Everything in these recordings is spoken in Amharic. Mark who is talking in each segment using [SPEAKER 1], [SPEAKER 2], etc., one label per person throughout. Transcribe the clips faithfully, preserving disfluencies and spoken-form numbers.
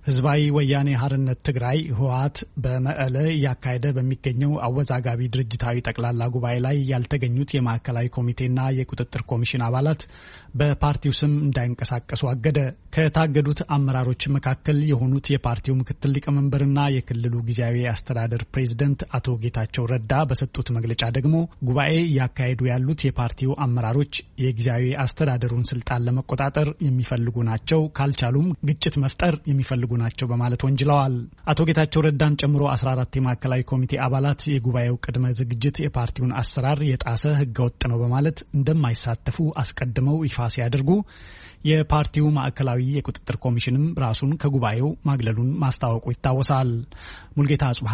[SPEAKER 1] ህዝባዊ ወያኔ ሓርነት ትግራይ ህወሓት በመቀለ ያካሄደ በሚገኘው አወዛጋቢ ድርጅታዊ ጠቅላላ ጉባኤ ላይ ያልተገኙት የማዕከላዊ ኮሚቴና የቁጥጥር ኮሚሽን አባላት በፓርቲው ስም እንዳይንቀሳቀሱ አገደ። ከታገዱት አመራሮች መካከል የሆኑት የፓርቲው ምክትል ሊቀመንበርና የክልሉ ጊዜያዊ አስተዳደር ፕሬዝዳንት አቶ ጌታቸው ረዳ በሰጡት መግለጫ ደግሞ ጉባኤ ያካሄዱ ያሉት የፓርቲው አመራሮች የጊዜያዊ አስተዳደሩን ስልጣን ለመቆጣጠር የሚፈልጉ ናቸው፣ ካልቻሉም ግጭት መፍጠር የሚፈልጉ ናቸው በማለት ወንጅለዋል። አቶ ጌታቸው ረዳን ጨምሮ አስራ አራት የማዕከላዊ ኮሚቴ አባላት የጉባኤው ቅድመ ዝግጅት የፓርቲውን አሰራር የጣሰ ህገወጥ ነው በማለት እንደማይሳተፉ አስቀድመው ይፋ ሲያደርጉ የፓርቲው ማዕከላዊ የቁጥጥር ኮሚሽንም ራሱን ከጉባኤው ማግለሉን ማስታወቁ ይታወሳል። ሙልጌታ አጽብሃ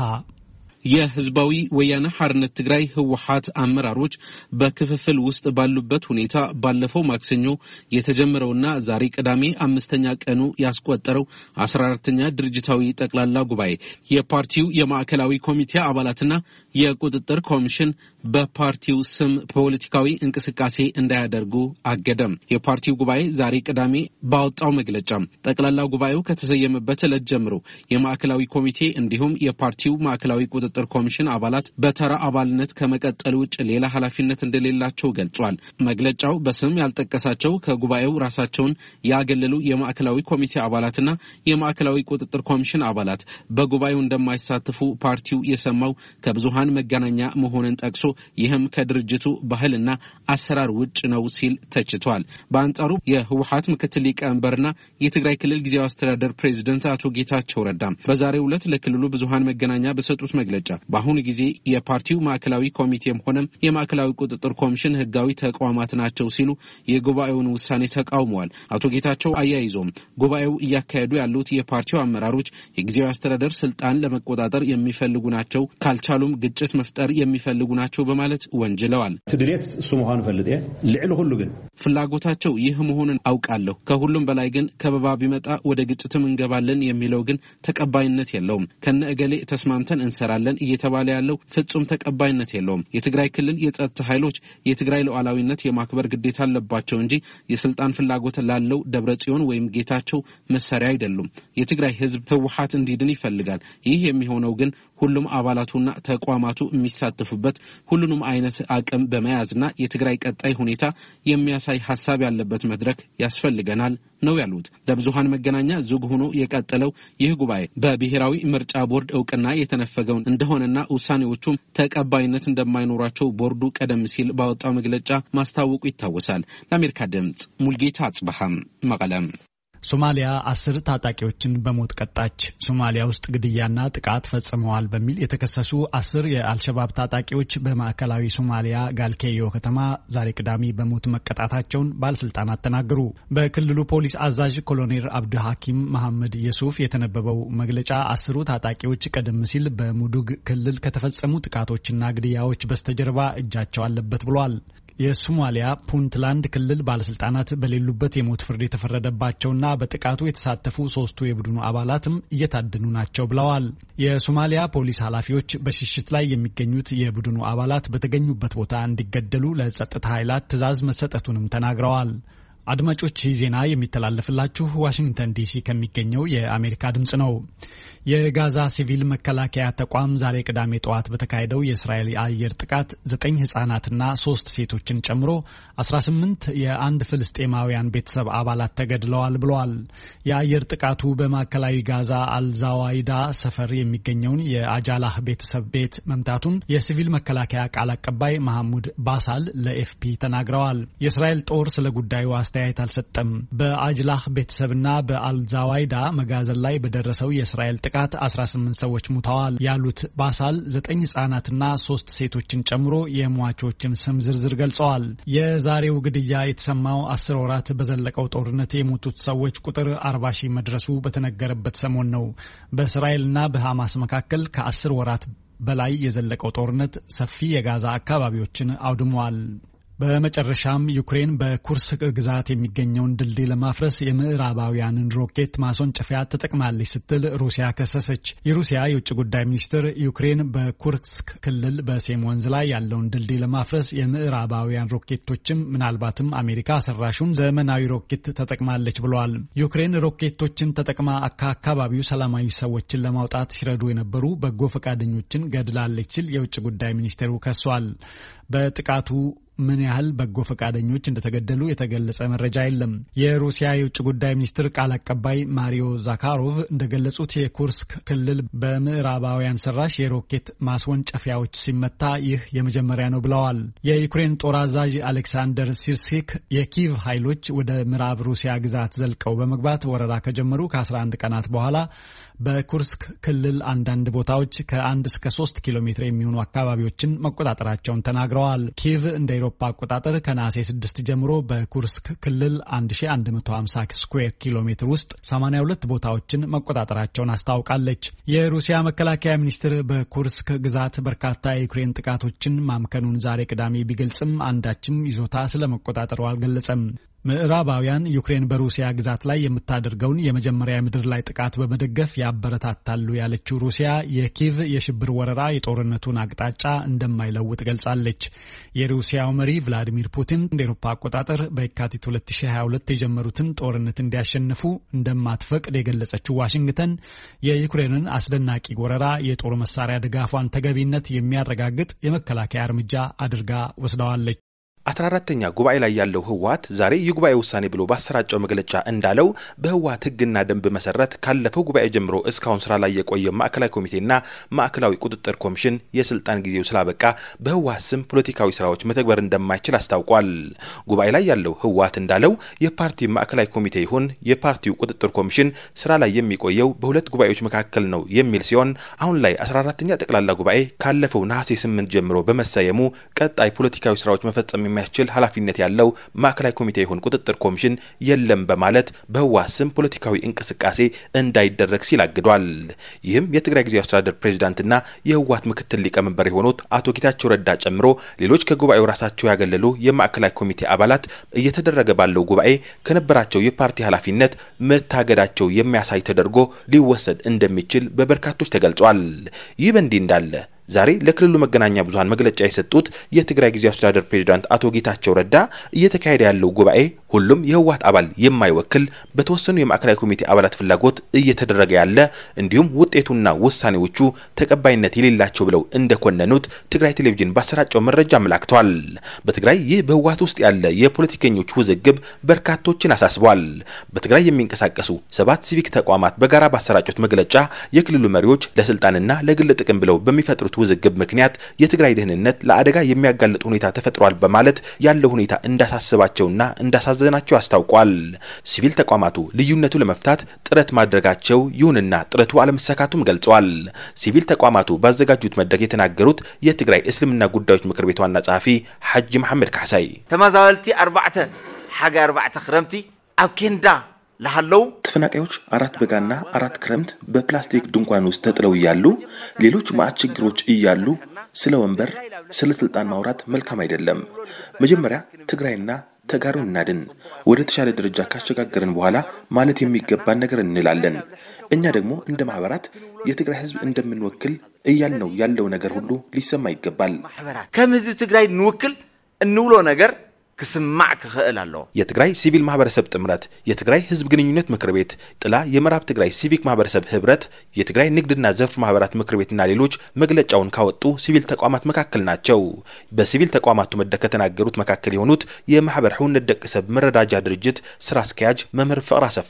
[SPEAKER 2] የህዝባዊ ወያነ ሓርነት ትግራይ ህወሓት አመራሮች በክፍፍል ውስጥ ባሉበት ሁኔታ ባለፈው ማክሰኞ የተጀመረውና ዛሬ ቅዳሜ አምስተኛ ቀኑ ያስቆጠረው አስራ አራተኛ ድርጅታዊ ጠቅላላ ጉባኤ የፓርቲው የማዕከላዊ ኮሚቴ አባላትና የቁጥጥር ኮሚሽን በፓርቲው ስም ፖለቲካዊ እንቅስቃሴ እንዳያደርጉ አገደም። የፓርቲው ጉባኤ ዛሬ ቅዳሜ ባወጣው መግለጫ ጠቅላላ ጉባኤው ከተሰየመበት ዕለት ጀምሮ የማዕከላዊ ኮሚቴ እንዲሁም የፓርቲው ማዕከላዊ ቁጥጥር ኮሚሽን አባላት በተራ አባልነት ከመቀጠል ውጭ ሌላ ኃላፊነት እንደሌላቸው ገልጿል። መግለጫው በስም ያልጠቀሳቸው ከጉባኤው ራሳቸውን ያገለሉ የማዕከላዊ ኮሚቴ አባላትና የማዕከላዊ ቁጥጥር ኮሚሽን አባላት በጉባኤው እንደማይሳተፉ ፓርቲው የሰማው ከብዙሃን መገናኛ መሆኑን ጠቅሶ ይህም ከድርጅቱ ባህልና አሰራር ውጭ ነው ሲል ተችቷል። በአንጻሩ የህወሓት ምክትል ሊቀመንበርና የትግራይ ክልል ጊዜያዊ አስተዳደር ፕሬዝዳንት አቶ ጌታቸው ረዳ በዛሬው ዕለት ለክልሉ ብዙሃን መገናኛ በሰጡት መግለጫ በአሁኑ ጊዜ የፓርቲው ማዕከላዊ ኮሚቴም ሆነ የማዕከላዊ ቁጥጥር ኮሚሽን ህጋዊ ተቋማት ናቸው ሲሉ የጉባኤውን ውሳኔ ተቃውመዋል። አቶ ጌታቸው አያይዞም ጉባኤው እያካሄዱ ያሉት የፓርቲው አመራሮች የጊዜያዊ አስተዳደር ስልጣን ለመቆጣጠር የሚፈልጉ ናቸው፣ ካልቻሉም ግጭት መፍጠር የሚፈልጉ ናቸው በማለት ወንጅለዋል።
[SPEAKER 3] ትድሬት ሱሙሃን ፈልጥ ልዕል ሁሉ ግን
[SPEAKER 2] ፍላጎታቸው ይህ መሆኑን አውቃለሁ። ከሁሉም በላይ ግን ከበባ ቢመጣ ወደ ግጭትም እንገባለን የሚለው ግን ተቀባይነት የለውም። ከነ እገሌ ተስማምተን እንሰራለን እየተባለ ያለው ፍጹም ተቀባይነት የለውም። የትግራይ ክልል የጸጥታ ኃይሎች የትግራይ ሉዓላዊነት የማክበር ግዴታ አለባቸው እንጂ የስልጣን ፍላጎት ላለው ደብረጽዮን ወይም ጌታቸው መሳሪያ አይደሉም። የትግራይ ህዝብ ህወሓት እንዲድን ይፈልጋል። ይህ የሚሆነው ግን ሁሉም አባላቱና ተቋማቱ የሚሳተፉበት ሁሉንም አይነት አቅም በመያዝና የትግራይ ቀጣይ ሁኔታ የሚያሳይ ሐሳብ ያለበት መድረክ ያስፈልገናል ነው ያሉት። ለብዙሃን መገናኛ ዙግ ሆኖ የቀጠለው ይህ ጉባኤ በብሔራዊ ምርጫ ቦርድ እውቅና የተነፈገው እንደሆነና ውሳኔዎቹም ተቀባይነት እንደማይኖራቸው ቦርዱ ቀደም ሲል ባወጣው መግለጫ ማስታወቁ ይታወሳል። ለአሜሪካ ድምጽ ሙልጌታ አጽብሃም መቀለም።
[SPEAKER 1] ሶማሊያ አስር ታጣቂዎችን በሞት ቀጣች። ሶማሊያ ውስጥ ግድያና ጥቃት ፈጽመዋል በሚል የተከሰሱ አስር የአልሸባብ ታጣቂዎች በማዕከላዊ ሶማሊያ ጋልኬዮ ከተማ ዛሬ ቅዳሜ በሞት መቀጣታቸውን ባለስልጣናት ተናገሩ። በክልሉ ፖሊስ አዛዥ ኮሎኔል አብዱ ሐኪም መሐመድ የሱፍ የተነበበው መግለጫ አስሩ ታጣቂዎች ቀደም ሲል በሙዱግ ክልል ከተፈጸሙ ጥቃቶችና ግድያዎች በስተጀርባ እጃቸው አለበት ብሏል። የሶማሊያ ፑንትላንድ ክልል ባለስልጣናት በሌሉበት የሞት ፍርድ የተፈረደባቸውና በጥቃቱ የተሳተፉ ሶስቱ የቡድኑ አባላትም እየታደኑ ናቸው ብለዋል። የሶማሊያ ፖሊስ ኃላፊዎች በሽሽት ላይ የሚገኙት የቡድኑ አባላት በተገኙበት ቦታ እንዲገደሉ ለጸጥታ ኃይላት ትዕዛዝ መሰጠቱንም ተናግረዋል። አድማጮች ዜና የሚተላለፍላችሁ ዋሽንግተን ዲሲ ከሚገኘው የአሜሪካ ድምጽ ነው። የጋዛ ሲቪል መከላከያ ተቋም ዛሬ ቅዳሜ ጠዋት በተካሄደው የእስራኤል የአየር ጥቃት ዘጠኝ ህጻናትና ሶስት ሴቶችን ጨምሮ አስራ ስምንት የአንድ ፍልስጤማውያን ቤተሰብ አባላት ተገድለዋል ብለዋል። የአየር ጥቃቱ በማዕከላዊ ጋዛ አልዛዋይዳ ሰፈር የሚገኘውን የአጃላህ ቤተሰብ ቤት መምታቱን የሲቪል መከላከያ ቃል አቀባይ መሐሙድ ባሳል ለኤፍፒ ተናግረዋል። የእስራኤል ጦር ስለ ጉዳዩ አስተያየት አልሰጠም። በአጅላህ ቤተሰብና በአልዛዋይዳ መጋዘን ላይ በደረሰው የእስራኤል ጥቃት አስራ ስምንት ሰዎች ሙተዋል ያሉት ባሳል ዘጠኝ ህጻናትና ሶስት ሴቶችን ጨምሮ የሟቾችን ስም ዝርዝር ገልጸዋል። የዛሬው ግድያ የተሰማው አስር ወራት በዘለቀው ጦርነት የሞቱት ሰዎች ቁጥር አርባ ሺህ መድረሱ በተነገረበት ሰሞን ነው። በእስራኤልና በሐማስ መካከል ከአስር ወራት በላይ የዘለቀው ጦርነት ሰፊ የጋዛ አካባቢዎችን አውድሟል። በመጨረሻም ዩክሬን በኩርስክ ግዛት የሚገኘውን ድልድይ ለማፍረስ የምዕራባውያንን ሮኬት ማስወንጨፊያ ተጠቅማለች ስትል ሩሲያ ከሰሰች። የሩሲያ የውጭ ጉዳይ ሚኒስትር ዩክሬን በኩርስክ ክልል በሴም ወንዝ ላይ ያለውን ድልድይ ለማፍረስ የምዕራባውያን ሮኬቶችም ምናልባትም አሜሪካ ሰራሹን ዘመናዊ ሮኬት ተጠቅማለች ብለዋል። ዩክሬን ሮኬቶችን ተጠቅማ ከአካባቢው ሰላማዊ ሰዎችን ለማውጣት ሲረዱ የነበሩ በጎ ፈቃደኞችን ገድላለች ሲል የውጭ ጉዳይ ሚኒስቴሩ ከሷል። በጥቃቱ ምን ያህል በጎ ፈቃደኞች እንደተገደሉ የተገለጸ መረጃ የለም። የሩሲያ የውጭ ጉዳይ ሚኒስትር ቃል አቀባይ ማሪዮ ዛካሮቭ እንደገለጹት የኩርስክ ክልል በምዕራባውያን ሰራሽ የሮኬት ማስወንጨፊያዎች ሲመታ ይህ የመጀመሪያ ነው ብለዋል። የዩክሬን ጦር አዛዥ አሌክሳንደር ሲርሲክ የኪቭ ኃይሎች ወደ ምዕራብ ሩሲያ ግዛት ዘልቀው በመግባት ወረራ ከጀመሩ ከአስራ አንድ ቀናት በኋላ በኩርስክ ክልል አንዳንድ ቦታዎች ከአንድ እስከ ሶስት ኪሎ ሜትር የሚሆኑ አካባቢዎችን መቆጣጠራቸውን ተናግረዋል። ኪቭ እንደ አውሮፓ አቆጣጠር ከነሐሴ ስድስት ጀምሮ በኩርስክ ክልል አንድ ሺህ አንድ መቶ ሃምሳ ስኩዌር ኪሎ ሜትር ውስጥ ሰማንያ ሁለት ቦታዎችን መቆጣጠራቸውን አስታውቃለች። የሩሲያ መከላከያ ሚኒስትር በኩርስክ ግዛት በርካታ የዩክሬን ጥቃቶችን ማምከኑን ዛሬ ቅዳሜ ቢገልጽም አንዳችም ይዞታ ስለመቆጣጠሩ አልገለጸም። ምዕራባውያን ዩክሬን በሩሲያ ግዛት ላይ የምታደርገውን የመጀመሪያ ምድር ላይ ጥቃት በመደገፍ ያበረታታሉ ያለችው ሩሲያ የኪቭ የሽብር ወረራ የጦርነቱን አቅጣጫ እንደማይለውጥ ገልጻለች። የሩሲያው መሪ ቭላዲሚር ፑቲን እንደ አውሮፓ አቆጣጠር በየካቲት ሁለት ሺህ ሃያ ሁለት የጀመሩትን ጦርነት እንዲያሸንፉ እንደማትፈቅድ የገለጸችው ዋሽንግተን የዩክሬንን አስደናቂ ወረራ የጦር መሳሪያ ድጋፏን ተገቢነት የሚያረጋግጥ የመከላከያ እርምጃ አድርጋ ወስደዋለች።
[SPEAKER 4] አስራ አራተኛ ጉባኤ ላይ ያለው ህወሓት ዛሬ የጉባኤ ውሳኔ ብሎ ባሰራጨው መግለጫ እንዳለው በህወሓት ህግና ደንብ መሰረት ካለፈው ጉባኤ ጀምሮ እስካሁን ስራ ላይ የቆየ ማዕከላዊ ኮሚቴና ማዕከላዊ ቁጥጥር ኮሚሽን የስልጣን ጊዜው ስላበቃ በህወሓት ስም ፖለቲካዊ ስራዎች መተግበር እንደማይችል አስታውቋል። ጉባኤ ላይ ያለው ህወሓት እንዳለው የፓርቲ ማዕከላዊ ኮሚቴ ይሁን የፓርቲው ቁጥጥር ኮሚሽን ስራ ላይ የሚቆየው በሁለት ጉባኤዎች መካከል ነው የሚል ሲሆን አሁን ላይ አስራ አራተኛ ጠቅላላ ጉባኤ ካለፈው ነሐሴ ስምንት ጀምሮ በመሰየሙ ቀጣይ ፖለቲካዊ ስራዎች መፈጸም የሚያስችል ኃላፊነት ያለው ማዕከላዊ ኮሚቴ ይሁን ቁጥጥር ኮሚሽን የለም በማለት በህወሓት ስም ፖለቲካዊ እንቅስቃሴ እንዳይደረግ ሲል አግዷል። ይህም የትግራይ ጊዜያዊ አስተዳደር ፕሬዝዳንትና የህወሓት ምክትል ሊቀመንበር የሆኑት አቶ ጌታቸው ረዳ ጨምሮ ሌሎች ከጉባኤው ራሳቸው ያገለሉ የማዕከላዊ ኮሚቴ አባላት እየተደረገ ባለው ጉባኤ ከነበራቸው የፓርቲ ኃላፊነት መታገዳቸው የሚያሳይ ተደርጎ ሊወሰድ እንደሚችል በበርካቶች ተገልጿል። ይህ በእንዲህ እንዳለ ዛሬ ለክልሉ መገናኛ ብዙሃን መግለጫ የሰጡት የትግራይ ጊዜያዊ አስተዳደር ፕሬዝዳንት አቶ ጌታቸው ረዳ እየተካሄደ ያለው ጉባኤ ሁሉም የህወሓት አባል የማይወክል በተወሰኑ የማዕከላዊ ኮሚቴ አባላት ፍላጎት እየተደረገ ያለ እንዲሁም ውጤቱና ውሳኔዎቹ ተቀባይነት የሌላቸው ብለው እንደኮነኑት ትግራይ ቴሌቪዥን ባሰራጨው መረጃ አመላክቷል። በትግራይ ይህ በህወሓት ውስጥ ያለ የፖለቲከኞች ውዝግብ በርካቶችን አሳስቧል። በትግራይ የሚንቀሳቀሱ ሰባት ሲቪክ ተቋማት በጋራ ባሰራጩት መግለጫ የክልሉ መሪዎች ለስልጣንና ለግል ጥቅም ብለው በሚፈጥሩት ውዝግብ ምክንያት የትግራይ ደህንነት ለአደጋ የሚያጋልጥ ሁኔታ ተፈጥሯል በማለት ያለው ሁኔታ እንዳሳሰባቸውና እንዳሳዘናቸው አስታውቋል። ሲቪል ተቋማቱ ልዩነቱ ለመፍታት ጥረት ማድረጋቸው ይሁንና ጥረቱ አለመሳካቱም ገልጸዋል። ሲቪል ተቋማቱ ባዘጋጁት መድረክ የተናገሩት የትግራይ እስልምና ጉዳዮች ምክር ቤት ዋና ጸሐፊ ሐጂ መሐመድ ካሕሳይ
[SPEAKER 5] ተማዛወልቲ አርባዕተ ሐጋ አርባዕተ ክረምቲ አብ ኬንዳ ለሃለው
[SPEAKER 4] ተፈናቃዮች አራት በጋና አራት ክረምት በፕላስቲክ ድንኳን ውስጥ ተጥለው ያሉ ሌሎች ማዕት ችግሮች እያሉ ስለ ወንበር ስለ ስልጣን ማውራት መልካም አይደለም። መጀመሪያ ትግራይና ተጋሩን እናድን ወደ ተሻለ ደረጃ ካሸጋገርን በኋላ ማለት የሚገባን ነገር እንላለን። እኛ ደግሞ እንደ ማህበራት የትግራይ ህዝብ እንደምንወክል እያልነው ያለው ነገር ሁሉ ሊሰማ ይገባል።
[SPEAKER 5] ከም ህዝብ ትግራይ እንወክል እንውሎ ነገር ክስማዕ ክኽእል አለው።
[SPEAKER 4] የትግራይ ሲቪል ማህበረሰብ ጥምረት የትግራይ ህዝብ ግንኙነት ምክር ቤት ጥላ የምዕራብ ትግራይ ሲቪክ ማህበረሰብ ህብረት የትግራይ ንግድና ዘርፍ ማህበራት ምክር ቤትና ሌሎች መግለጫውን ካወጡ ሲቪል ተቋማት መካከል ናቸው። በሲቪል ተቋማቱ መድረክ ከተናገሩት መካከል የሆኑት የማህበር ሁነት ደቅሰብ መረዳጃ ድርጅት ስራ አስኪያጅ መምህር ፍቅር አሰፋ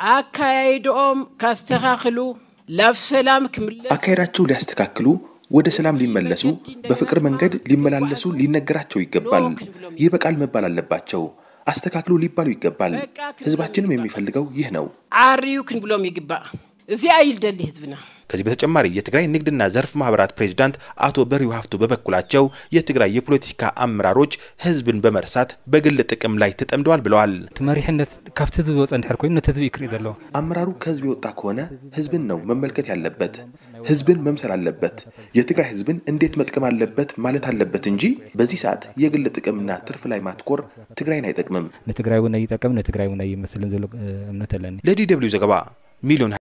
[SPEAKER 6] አካይዶም ካስተካክሉ ላፍ ሰላም ክምለስ
[SPEAKER 4] አካይዳቸው ሊያስተካክሉ ወደ ሰላም ሊመለሱ በፍቅር መንገድ ሊመላለሱ ሊነገራቸው ይገባል። ይህ በቃል መባል አለባቸው። አስተካክሉ ሊባሉ ይገባል። ህዝባችንም የሚፈልገው ይህ ነው።
[SPEAKER 6] አሪዩ ክን ብሎም ይግባ እዚ አይል ደሊ ህዝብና
[SPEAKER 4] ከዚህ በተጨማሪ የትግራይ ንግድና ዘርፍ ማህበራት ፕሬዝዳንት አቶ በሪው ሀፍቱ በበኩላቸው የትግራይ የፖለቲካ አመራሮች ህዝብን በመርሳት በግል ጥቅም ላይ ተጠምደዋል ብለዋል።
[SPEAKER 7] ተመሪሕነት ካፍት ዝወፀ እንድሕር ኮይኑ ነተዝብ ይክሪ ዘሎ
[SPEAKER 4] አመራሩ ከህዝብ የወጣ ከሆነ ህዝብን ነው መመልከት ያለበት፣ ህዝብን መምሰል አለበት፣ የትግራይ ህዝብን እንዴት መጥቀም አለበት ማለት አለበት እንጂ በዚህ ሰዓት የግል ጥቅምና ትርፍ ላይ ማትኮር ትግራይን አይጠቅምም።
[SPEAKER 7] ለትግራይ ወና ይጠቅም ለትግራይ ወና ይመስልን ዘሎ እምነት አለኝ።
[SPEAKER 4] ለዲ ደብሊው ዘገባ ሚሊዮን